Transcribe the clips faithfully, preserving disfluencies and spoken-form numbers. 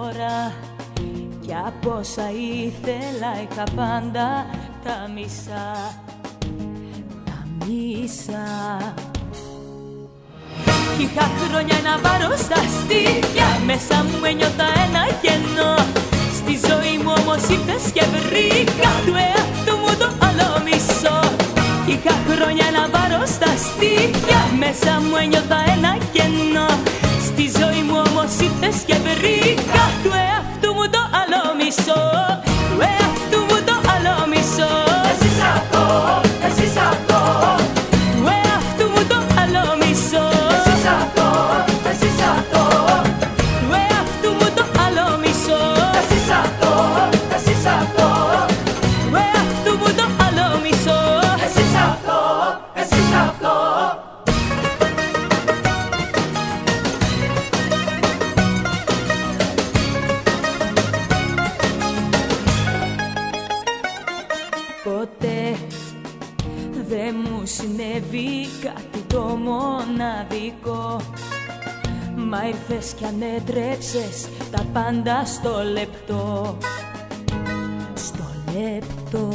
τώρα κι από όσα ήθελα είχα πάντα τα μισά, τα μισά. Κι είχα χρόνια να πάρω στα στήθια, μέσα μου ένιωθα ένα κενό. Στη ζωή μου όμως ήρθες και βρήκα του εαυτού μου το άλλο μισό. Κι είχα χρόνια να πάρω στα στήθια, μέσα μου ένιωθα ένα κενό. Στη ζωή μου όμως ήρθες και βρήκα του εαυτού μου το άλλο μισό. Του εαυτού μου το άλλο μισό. Εσύ σ' αυτό, εσύ σ' αυτό. Του εαυτού μου το άλλο μισό. Εσύ σ' αυτό, εσύ σ' αυτό. Του εαυτού μου το άλλο μισό. Εσύ σ' αυτό, εσύ σ' αυτό. Του εαυτού μου το άλλο μισό. Εσύ σ' αυτό, εσύ σ' αυτό. Ποτέ δεν μου συνέβη κάτι το μοναδικό, μα ήρθες κι ανέτρεψες τα πάντα στο λεπτό, στο λεπτό.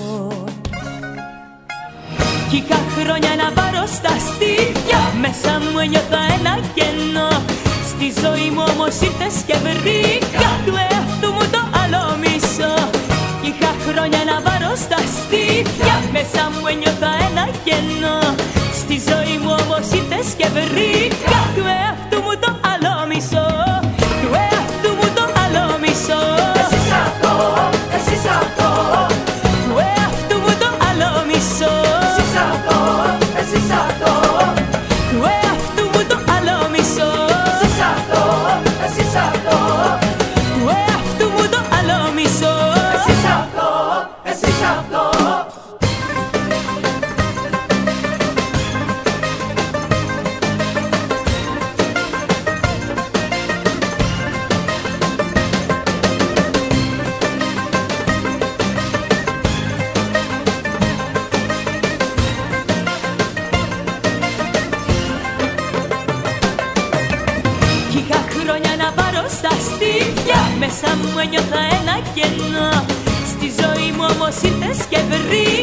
Κι είχα χρόνια να πάρω στα στήθια, μέσα μου ένιωθα ένα κενό. Στη ζωή μου όμως ήρθες και βρήκα του εαυτού μου το άλλο μισό. Κι είχα χρόνια να πάρω στα στήθια, μέσα μου ένιωθα ένα κενό. Στη ζωή μου όμως ήρθες και βρήκα του εαυτού μου το άλλο μισό. Του εαυτού μου το άλλο μισό. Εσύ σ' αυτό, εσύ σ' αυτό. Του εαυτού μου το άλλο μισό. Εσύ σ' αυτό, εσύ σ' αυτό. Του εαυτού μου το άλλο μισό. Εσύ σ' αυτό, εσύ σ' αυτό. Του εαυτού μου το άλλο μισό. Εσύ σ' αυτό, εσύ σ' αυτό. Κι είχα χρόνια να πάρω στα στήθια, μέσα μου ένιωθα ένα κενό. Στη ζωή μου όμως ήρθες και βρήκα